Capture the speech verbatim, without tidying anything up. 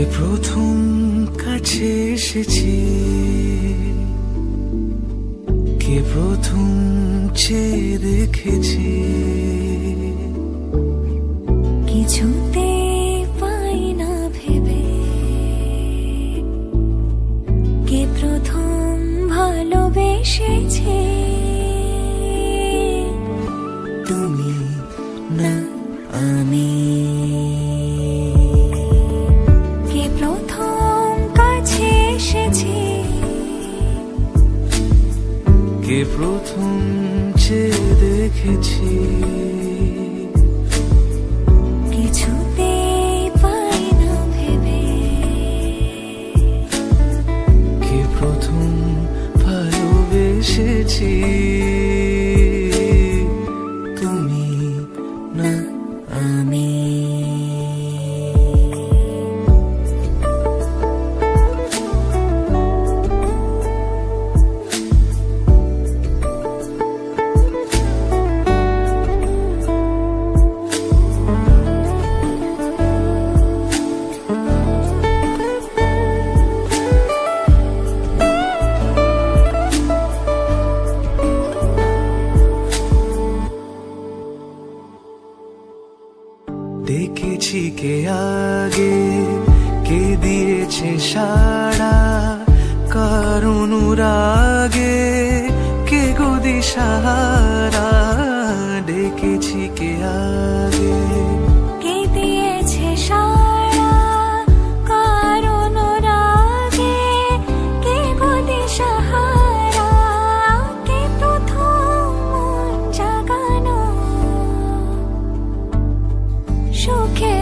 প্রথম কাছে এসেছি, কে প্রথম চেয়ে দেখেছি, কিছুতে পাই না ভেবে, কে প্রথম ভালোবেসেছে। তুমি না আমি, কে প্রথম কাছে এসেছে, কে প্রথম চেয়ে দেখেছি, কিছুতে পাই না ভেবে, কে প্রথম ভালোবেসেছি। তুমি না আমি। দেখেছি কে আগে, কে দিয়েছে সাড়া, কার অনুরাগে কে গো দিশাহারা। দেখেছি কে আগে, কে দিয়েছে সাড়া, কার অনুরাগে কে গো দিশাহারা। কে প্রথম মন জাগানো, সুখে